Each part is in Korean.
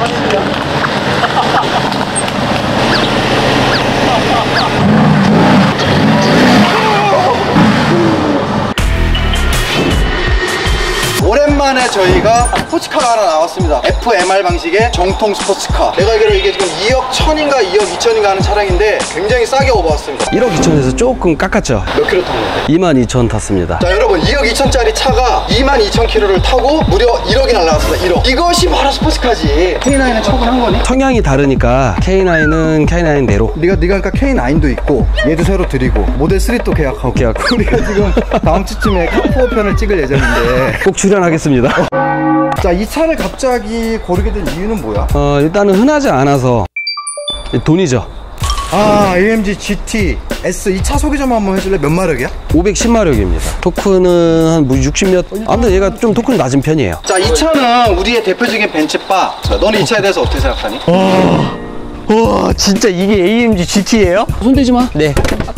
오랜만에 저희가 스포츠카가 하나 나왔습니다. FMR 방식의 정통 스포츠카. 내가 알기로 이게 지금 2억 1000인가 2억 2000인가 하는 차량인데 굉장히 싸게 오버왔습니다. 1억 2천에서 조금 깎았죠. 몇 킬로 탄 건데? 22,000 탔습니다. 자 여러분, 2억 2천짜리 차가 22,000킬로를 타고 무려 1억이 날라갔습니다. 1억. 이것이 바로 스포츠카지. K9은 처분한 거니? 성향이 다르니까 K9은 K9대로. 네가 그러니까 K9도 있고 얘도 새로 드리고 모델 3도 계약하고 우리가 지금 다음 주쯤에 카4 편을 찍을 예정인데 꼭 출연하겠습니다. 자, 이 차를 갑자기 고르게 된 이유는 뭐야? 일단은 흔하지 않아서 돈이죠. 아, AMG GT S. 이 차 소개 좀 한번 해줄래? 몇 마력이야? 510마력입니다. 토크는 한 60몇. 아무튼 얘가 좀 토크는 낮은 편이에요. 자, 이 차는 우리의 대표적인 벤츠바. 자, 너는 이 차에 대해서 어떻게 생각하니? 와, 진짜 이게 AMG GT예요? 손대지 마. 네.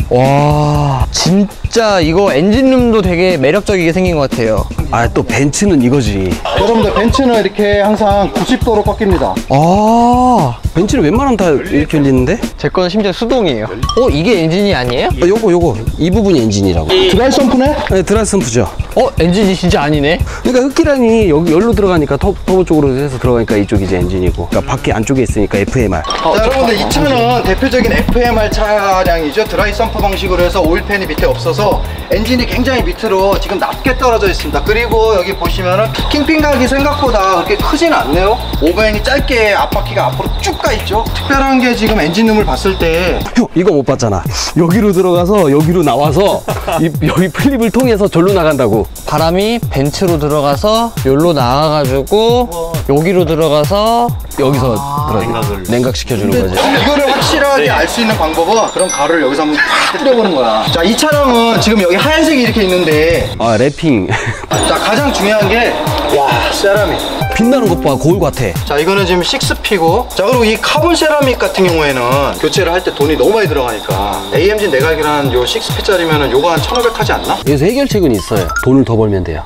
와, 진짜 이거 엔진룸도 되게 매력적이게 생긴 것 같아요. 아, 또 벤츠는 이거지. 여러분들, 벤츠는 이렇게 항상 90도로 꺾입니다. 아, 벤츠는 웬만하면 다 이렇게 열리는데? 제 거는 심지어 수동이에요. 이게 엔진이 아니에요? 요거 이 부분이 엔진이라고. 드라이 펌프네? 네, 드라이 펌프죠. 엔진이 진짜 아니네? 그러니까 흡기량이 여기 열로 들어가니까 터보 쪽으로 해서 들어가니까 이쪽이 이제 엔진이고, 그러니까 밖에 안쪽에 있으니까 FMR. 자, 여러분들, 이 차는 대표적인 FMR 차량이죠. 드라이 펌프 방식으로 해서 오일팬이 밑에 없어서 엔진이 굉장히 밑으로 지금 낮게 떨어져 있습니다. 그리고 여기 보시면은 킹핑각이 생각보다 그렇게 크진 않네요. 오버행이 짧게 앞바퀴가 앞으로 쭉 가 있죠. 특별한 게 지금 엔진룸을 봤을 때 형, 이거 못 봤잖아. 여기로 들어가서 여기로 나와서 여기 플립을 통해서 절로 나간다고. 바람이 벤츠로 들어가서 여기로 나와가지고 여기로 들어가서 여기서 냉각시켜주는 거지. 이거를 확실하게 알 수 있는 방법은 그런 가루를 여기서 한번 팍 뿌려보는 거야. 자, 이 차량은 지금 여기 하얀색이 이렇게 있는데, 아, 랩핑. 자, 가장 중요한 게, 와, 세라믹. 빛나는 것 봐, 거울 같아. 자, 이거는 지금 6P고, 자, 그리고 이 카본 세라믹 같은 경우에는 교체를 할 때 돈이 너무 많이 들어가니까 AMG 내가 알기로 한 요 6P짜리면은 요거 한 1,500 하지 않나? 여기서 해결책은 있어요. 돈을 더 벌면 돼요.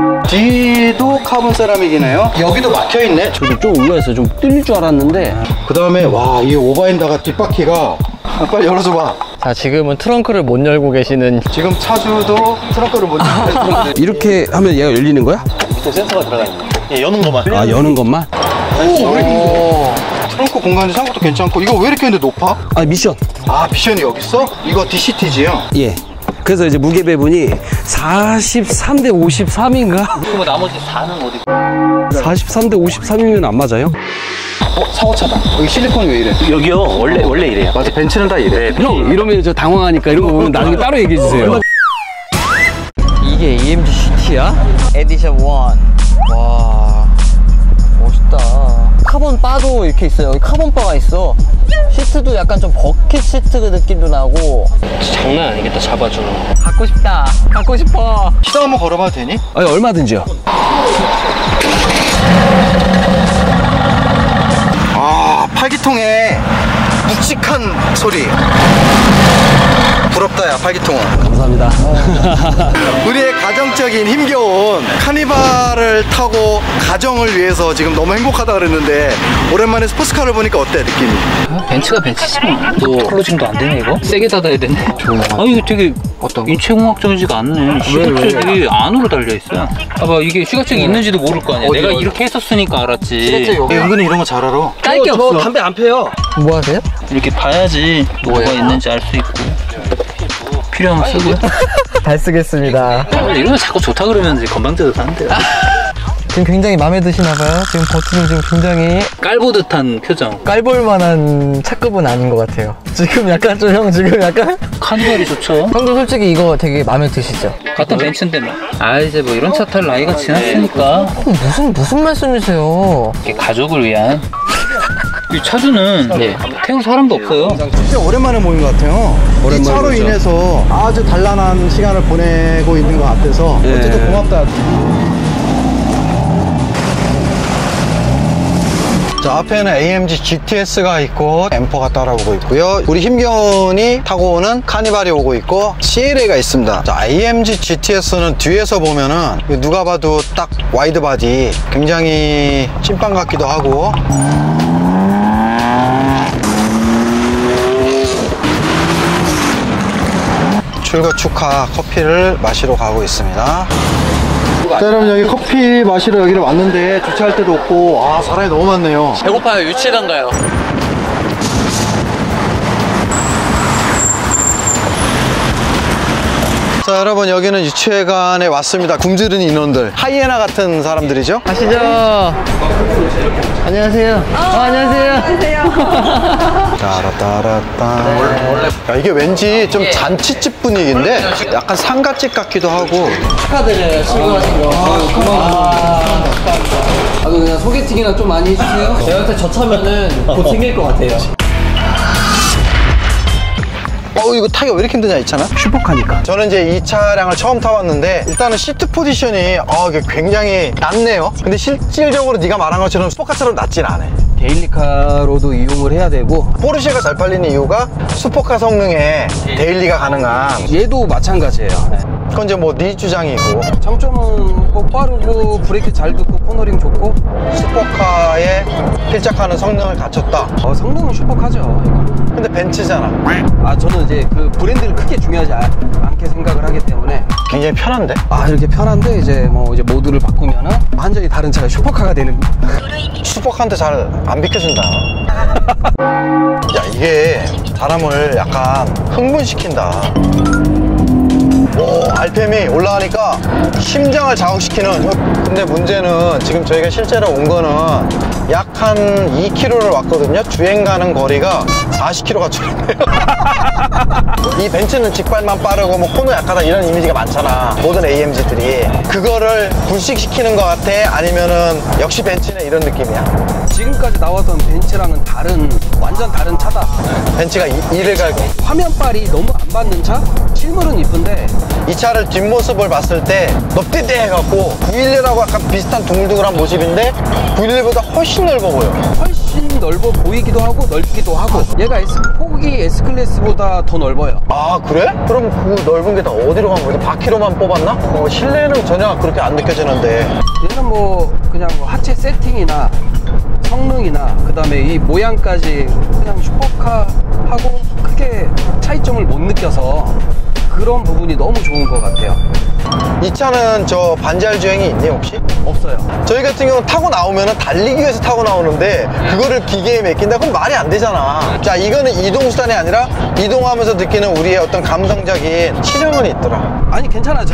뒤도 카본 세라믹이네요. 여기도 막혀있네. 저도 좀 의아했어요. 좀 뚫릴 줄 알았는데. 그 다음에, 와, 이 오버핸더가 뒷바퀴가, 빨리 열어줘봐. 자, 지금은 트렁크를 못 열고 계시는. 지금 차주도 트렁크를 못 열고 이렇게 하면 얘가 열리는 거야? 밑에 센서가 들어가 있는 거야. 예, 여는 것만. 아, 여는 것만? 트렁크 공간이 생각보다 괜찮고. 이거 왜 이렇게 했는데 높아? 아, 미션. 아, 미션이 여기 있어? 이거 DCT지요? 예. 그래서 이제 무게 배분이 43대 53인가? 그럼 나머지 4는 어디? 43대 53이면 안 맞아요? 사고차다. 여기 실리콘이 왜 이래? 여기요. 원래 이래요. 맞아, 벤츠는 다 이래. 형, 이러면 저 당황하니까 이런 거 보면 나중에 따로 얘기해 주세요. 이게 AMG GT야? 에디션 1. 와, 멋있다. 카본 바도 이렇게 있어요. 여기 카본 바가 있어. 시트도 약간 좀 버킷 시트 느낌도 나고. 장난 아니겠다, 잡아주는 거. 갖고 싶다. 갖고 싶어. 시동 한번 걸어봐도 되니? 아니, 얼마든지요. 아, 팔기통에 묵직한 소리. 부럽다, 야, 팔기통은. 감사합니다. 우리의 가정적인 힘겨운 카니발을 타고 가정을 위해서 지금 너무 행복하다 그랬는데, 오랜만에 스포츠카를 보니까 어때, 느낌이? 벤츠가 벤츠지 뭐. 또 클로징도 안 되네, 이거? 세게 닫아야 되네. 아, 이거 되게 인체공학적이지가 않네. 시각적이 안으로 달려있어요. 봐봐, 이게 시각적이 있는지도 모를 거 아니야. 내가 이렇게 했었으니까 알았지. 은근히 이런 거 잘 알아. 깔 게 없어. 담배 안 펴요. 뭐 하세요? 이렇게 봐야지 뭐가 있는지 알 수 있고. 필요하면 쓰고요. 잘 쓰겠습니다. 이런 거 자꾸 좋다 그러면 이제 건방져서 사는데요. 지금 굉장히 마음에 드시나봐요. 지금 버튼이 지금 굉장히 깔보듯한 표정. 깔볼 만한 차급은 아닌 것 같아요. 지금 약간 좀 형 지금 약간 카니발이 좋죠. 형도 솔직히 이거 되게 마음에 드시죠? 같은 벤츠인데 뭐. 아, 이제 뭐 이런 차 탈 나이가 지났으니까. 무슨 말씀이세요? 이게 가족을 위한. 이 차주는 태울 사람도 없어요. 진짜 오랜만에 모인 것 같아요. 이 차로 모이죠. 인해서 아주 단란한 시간을 보내고 있는 것 같아서 어쨌든 고맙다. 자, 앞에는 AMG GTS가 있고 M4가 따라오고 있고요. 우리 힘겨운이 타고 오는 카니발이 오고 있고 CLA가 있습니다. 자, AMG GTS는 뒤에서 보면은 누가 봐도 딱 와이드 바디, 굉장히 찐빵 같기도 하고. 출고 축하 커피를 마시러 가고 있습니다. 자, 여러분, 여기 커피 마시러 여기를 왔는데 주차할 데도 없고, 아, 사람이 너무 많네요. 배고파요. 유치장 가요. 자, 여러분, 여기는 유치회관에 왔습니다. 굶주린 인원들, 하이에나 같은 사람들이죠. 가시죠. 안녕하세요. 안녕하세요. 따라따라따. 야, 이게 왠지 좀 잔치집 분위기인데 약간 상가집 같기도 하고. 축하드려요. 수고하신 거. 아, 그냥 소개팅이나 좀 많이 해주세요. 제가 볼 때 저 차면은 곧 생길 것 같아요. 이거 타기가 왜 이렇게 힘드냐, 이 차는? 슈퍼카니까. 저는 이제 이 차량을 처음 타봤는데 일단은 시트 포지션이 이게 굉장히 낮네요. 근데 실질적으로 네가 말한 것처럼 슈퍼카처럼 낮진 않아. 데일리카로도 이용을 해야 되고, 포르쉐가 잘 팔리는 이유가 슈퍼카 성능에 데일리가 가능한. 얘도 마찬가지예요. 네. 그건 이제 뭐 네 주장이고. 장점은 뭐 빠르고 브레이크 잘 듣고 코너링 좋고. 슈퍼카에 필적하는 성능을 갖췄다. 성능은 슈퍼카죠, 이거는. 근데 벤츠잖아. 저는 이제 그 브랜드를 크게 중요하지 않게 생각을 하기 때문에. 굉장히 편한데? 이렇게 편한데 이제 모드를 바꾸면은 완전히 다른 차가 슈퍼카가 되는. 슈퍼카한테 잘 안 비켜준다. 야, 이게 사람을 약간 흥분시킨다. 오, RPM이 올라가니까 심장을 자극시키는. 근데 문제는 지금 저희가 실제로 온 거는 약 한 2km를 왔거든요. 주행 가는 거리가 40km가 줄었네요. 이 벤츠는 직발만 빠르고 뭐 코너 약하다 이런 이미지가 많잖아, 모든 AMG들이. 그거를 불식시키는 것 같아? 아니면은 역시 벤츠네 이런 느낌이야? 지금까지 나왔던 벤츠랑은 완전 다른 차다. 벤츠가 이를 갈고. 화면빨이 너무 안 받는 차? 실물은 이쁜데 이 차를 뒷모습을 봤을 때 넙대대 해갖고 911하고 약간 비슷한 둥글둥글한 모습인데 911보다 훨씬 넓어 보여. 훨씬 넓어 보이기도 하고 넓기도 하고. 얘가 폭이 S클래스보다 더 넓어요. 아, 그래? 그럼 그 넓은 게 다 어디로 간 거지? 바퀴로만 뽑았나? 실내는 전혀 그렇게 안 느껴지는데. 얘는 그냥 하체 세팅이나 성능이나 그 다음에 이 모양까지 그냥 슈퍼카하고 크게 차이점을 못 느껴서 그런 부분이 너무 좋은 것 같아요. 이 차는 저 반지할 주행이 있니 혹시? 없어요. 저희 같은 경우는 타고 나오면 달리기 위해서 타고 나오는데 그거를 기계에 맡긴다? 그럼 말이 안 되잖아. 자, 이거는 이동수단이 아니라 이동하면서 느끼는 우리의 어떤 감성적인 실험은 있더라. 아니, 괜찮아져.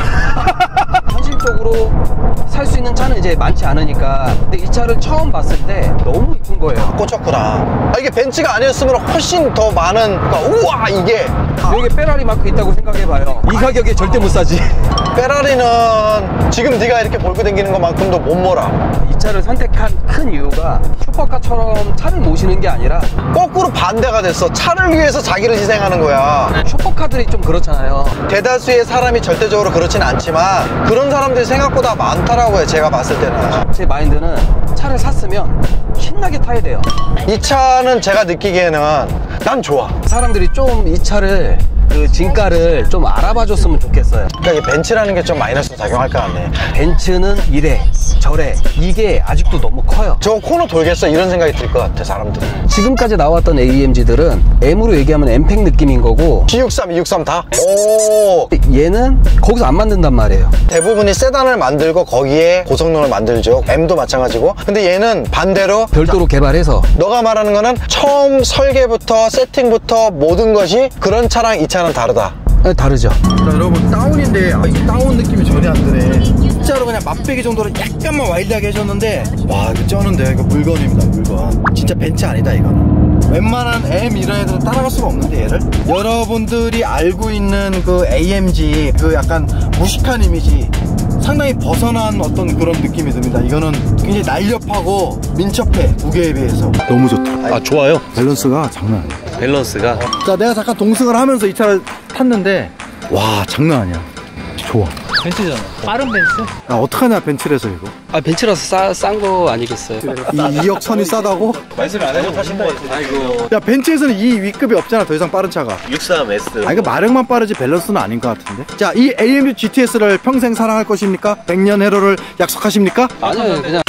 현실적으로 살 수 있는 차는 이제 많지 않으니까. 근데 이 차를 처음 봤을 때 너무 이쁜 거예요. 꽂혔구나. 이게 벤츠가 아니었으면 훨씬 더 많은, 그러니까 우와, 이게 여기 페라리 마크 있다고 생각해봐요. 이 가격에 절대 못 사지. 페라리는 지금 네가 이렇게 몰고 다니는 것만큼도 못 몰아. 이 차를 선택한 큰 이유가 슈퍼카처럼 차를 모시는 게 아니라 거꾸로 반대가 됐어. 차를 위해서 자기를 희생하는 거야. 슈퍼카들이 좀 그렇잖아요. 대다수의 사람이 절대적으로 그렇진 않지만 그런 사람들이 생각보다 많더라고요, 제가 봤을 때는. 제 마인드는 차를 샀으면 신나게 타야 돼요. 이 차는 제가 느끼기에는 난 좋아. 사람들이 좀 이 차를 그 진가를 좀 알아봐 줬으면 좋겠어요. 그러니까 이 벤츠라는 게 좀 마이너스 작용할 것 같네. 벤츠는 이래 저래 이게 아직도 너무 커요. 저 코너 돌겠어 이런 생각이 들 것 같아, 사람들이. 지금까지 나왔던 AMG들은 M으로 얘기하면 M팩 느낌인 거고 G63, E63 다? 오, 얘는 거기서 안 만든단 말이에요. 대부분이 세단을 만들고 거기에 고성능을 만들죠. M도 마찬가지고. 근데 얘는 반대로 별도로 개발해서. 너가 말하는 거는 처음 설계부터 세팅부터 모든 것이 그런 차랑 이 차는 다르다. 네, 다르죠. 자, 여러분, 다운인데 이 다운 느낌이 전혀 안 드네. 진짜로 그냥 맛배기 정도로 약간만 와일드하게 해줬는데, 와, 이거 쩌는데. 이거 물건입니다, 물건. 진짜 벤츠 아니다, 이거는. 웬만한 M 이런 애들은 따라갈 수가 없는데, 얘를. 여러분들이 알고 있는 그 AMG 그 약간 무식한 이미지 상당히 벗어난 어떤 그런 느낌이 듭니다. 이거는 굉장히 날렵하고 민첩해, 무게에 비해서. 너무 좋다. 아, 좋아요. 밸런스가 장난 아니야. 밸런스가. 자, 내가 잠깐 동승을 하면서 이 차를 탔는데, 와, 장난 아니야. 좋아. 벤츠잖아. 빠른 벤츠? 야, 어떡하냐 벤츠라서 이거. 아 벤츠라서 싼 거 아니겠어요? 2억 선이 싸다고? 말씀을 안 해도 타신다 했지. 아이고. 야 벤츠에서는 이 위급이 없잖아 더 이상 빠른 차가. 63S. 아 이거 마력만 빠르지 밸런스는 아닌 것 같은데. 자 이 AMG GTS를 평생 사랑할 것입니까? 100년 해로를 약속하십니까? 아니요 그냥